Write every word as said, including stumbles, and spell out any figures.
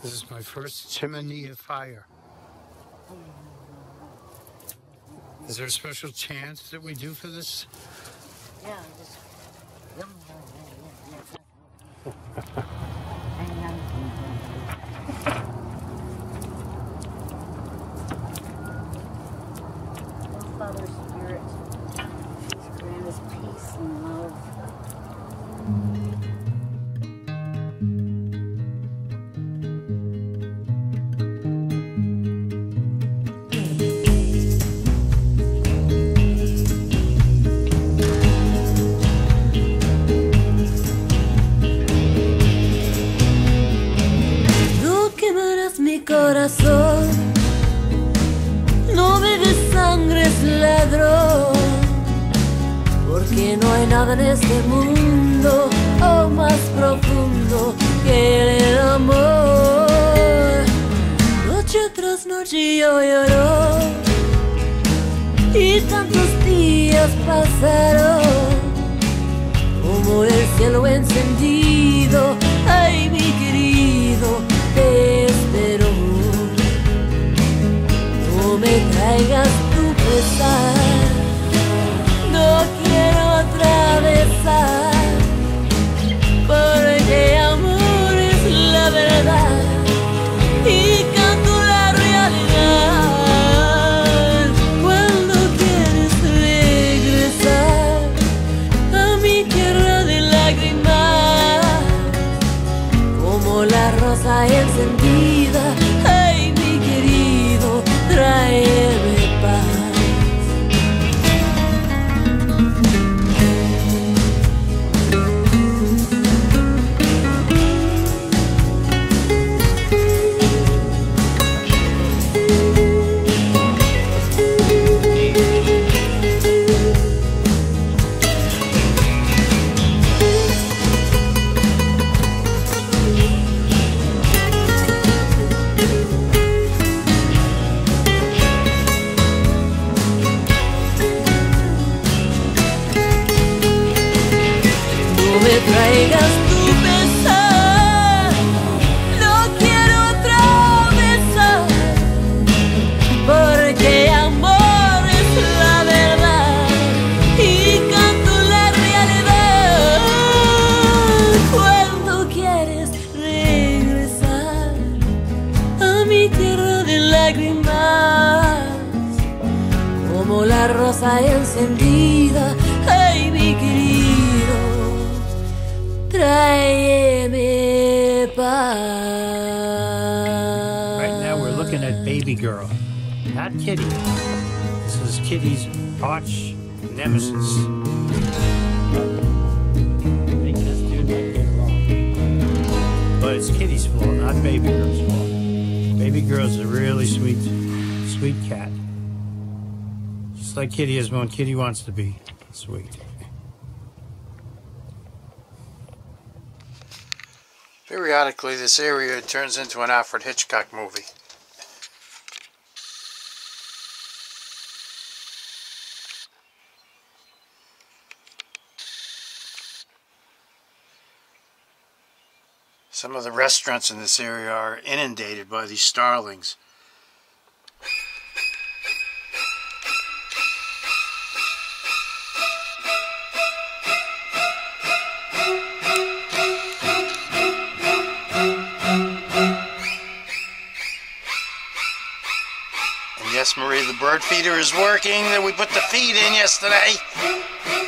This is my first chim-chimaneeya fire. Is there a special chant that we do for this? Yeah, just... Oh, Father Spirit, please grant us peace and love. Corazón, no bebes sangre, es ladrón, porque no hay nada en este mundo oh, más profundo que el amor. Noche tras noche yo lloro y tantos días pasaron como el cielo encendido. Ay, mi querido, te espero. No me traigas tu pesar, no quiero atravesar, porque amor es la verdad y canto la realidad. Cuando quieres regresar a mi tierra de lágrimas, como la rosa encendida, ay, mi querido, tráeme paz. Me traigas tu pesar, no quiero atravesar, porque amor es la verdad y canto la realidad. Cuando quieres regresar a mi tierra de lágrimas, como la rosa encendida, ay, mi querido, tráeme paz. Right now we're looking at baby girl, not Kitty. This is Kitty's arch nemesis. Making us do that wrong. But it's Kitty's fault, not baby girl's fault. Baby girl's a really sweet, sweet cat. Just like Kitty is when Kitty wants to be sweet. Periodically, this area turns into an Alfred Hitchcock movie. Some of the restaurants in this area are inundated by these starlings. Yes, Marie, the bird feeder is working. We put the feed in yesterday.